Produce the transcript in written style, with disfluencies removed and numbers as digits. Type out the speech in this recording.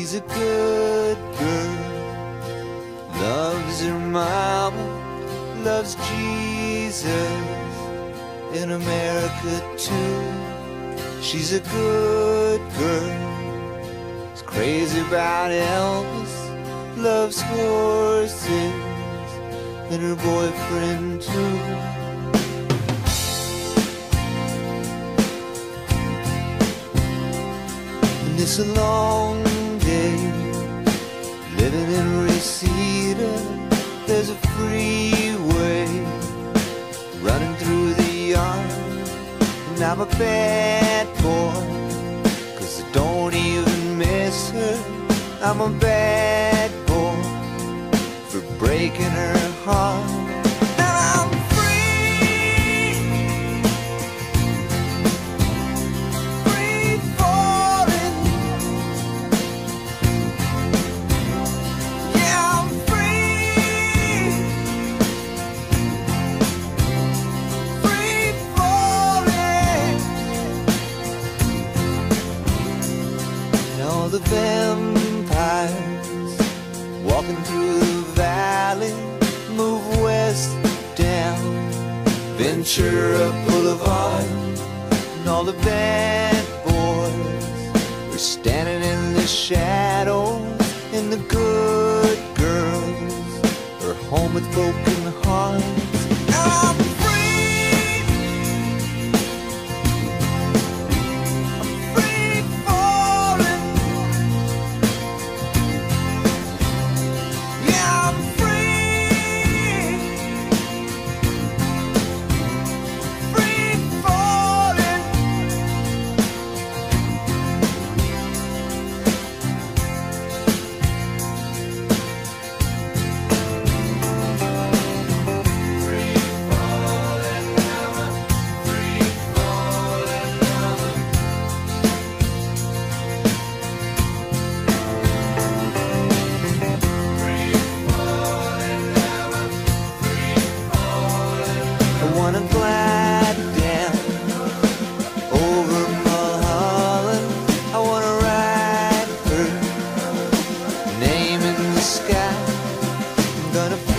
She's a good girl, loves her mama, loves Jesus, in America too. She's a good girl, is crazy about Elvis, loves horses, and her boyfriend too. And it's a long day living in Reseda. There's a freeway running through the yard, and I'm a bad boy, 'cause I don't even miss her. I'm a bad boy for breaking her heart. Now I'm free, free falling. Yeah, I'm free, free falling. And all the vampires walking through the valley move west down Ventura Boulevard, and all the bad boys are standing in the shadows, and the good girls are home with broken hearts. Now I'm free, I'm free falling. Yeah, I'm free, free falling. Free falling, I'm a free falling, I'm a free falling, I'm a free falling. I wanna glide down over Mulholland. I wanna write her name in the sky. I'm gonna